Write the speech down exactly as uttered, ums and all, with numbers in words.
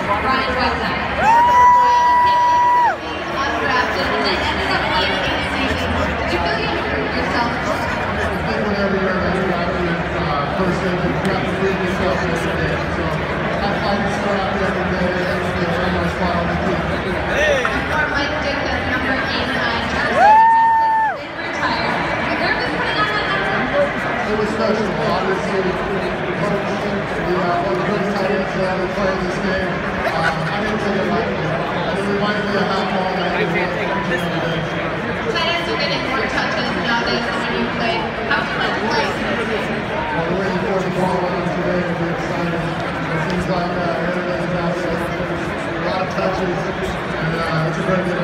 Ryan Wetnight. Undrafted and then ended up playing in the season. Did you feel you improved yourself? I think whenever you're a undrafted person, you have to prove yourself every day. So I fight to start out every day and earn my spot on the team. Or Mike Dick's number eight and nine jersey. Then retired. Were you nervous putting on that number? It was special. Obviously, coach, the uh, one of the great tight ends that ever played this game. Um, I didn't take it lightly. It reminded me of how long I can't take it this day. Tight ends are getting more touches nowadays than when you played. How do you like to play? Well, we're waiting for the ball on today to be excited. It seems like uh, everybody's out there. A lot of touches, and uh, it's a great day.